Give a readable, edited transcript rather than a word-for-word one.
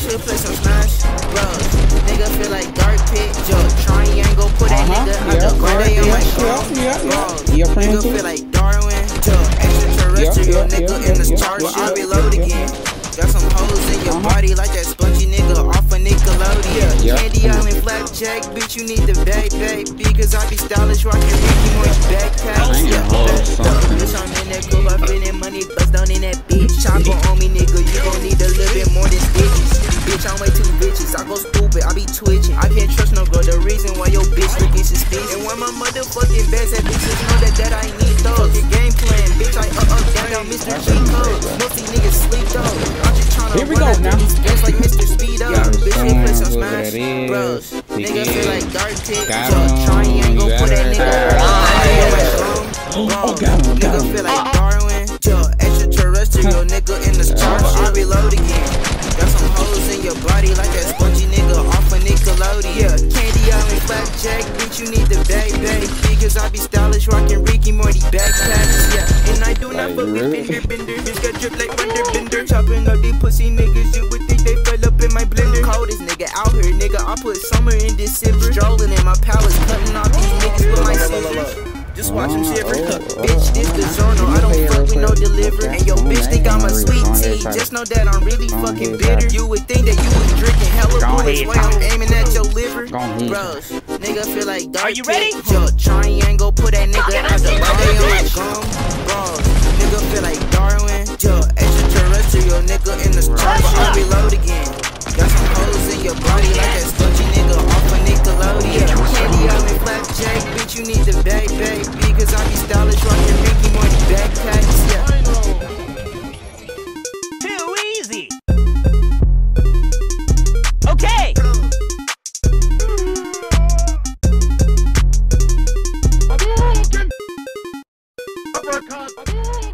bitch will play some Smash Bros. Nigga feel like Dark Pit, Joe. Triangle, put that nigga out the Grande on my phone. Nigga feel like Darwin, Joe. Extraterrestrial nigga in the stars, I reload again. Got some hoes in your body like that spongy nigga off of Nickelodeon. Candy Island Flapjack, bitch, you need the bag, because I be stylish, rockin' Ricky Morty backpacks. Bitch, I'm in that club, I feelin' money, bust down in that bitch. Chopper on me, nigga, you gon' need a little bit more than stitches. Bitch, I'm way too bitches, I go stupid, I be twitching. I can't trust no girl, the reason why your bitch looking suspicious. And when my motherfucking best at bitches know that I need those. Fucking game plan, bitch, I down, Mr. G Code. Most these niggas sleep though. I'm just tryna run out these best like Mr. Speedo. Bitch, we play some Smash Bros. Nigga feel like Dark Pit, Triangle, put that nigga nigga feel like Darwin, extraterrestrial nigga in the stars, I reload again. Got some hoes in your body like that spongy nigga off of Nickelodeon. Candy Island Flapjack, bitch, you need the bag, because I be stylish, rockin' Ricky Morty backpacks, and I do not fuck with bender, bitch got drip like bender. Chopping up these pussy niggas, you would think they fell up in my blender. Coldest nigga out here, nigga, I put summer in December. Strolling in my palace, cutting off these niggas with my scissors. Just watch them shiver. Bitch, this the journal, I don't fuck with no deliver. And yo bitch think I'm a sweet tea, just know that I'm really fucking bitter. You would think that you was drinking hella bullets while I'm aiming at your liver. Bros, nigga feel like Dark. Are you ready? Triangle, put that nigga out the Monday on my gum. Bros, nigga feel like Darwin, extraterrestrial nigga in the stars, I reload again. Got some hoes in your body like that spongy nigga off of Nickelodeon. Candy Island Flapjack, bitch, you need the bag, because I be stylish, rockin' Ricky Morty backpacks, Too easy. Okay. Uppercut.